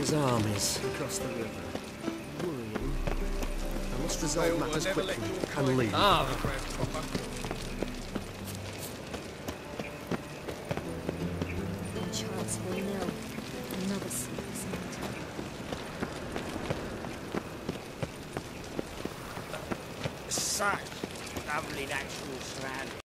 His armies across the river. Worrying. I must resolve matters quickly and leave. Ah, Charles will know. Another sleepless night. Such lovely natural surroundings.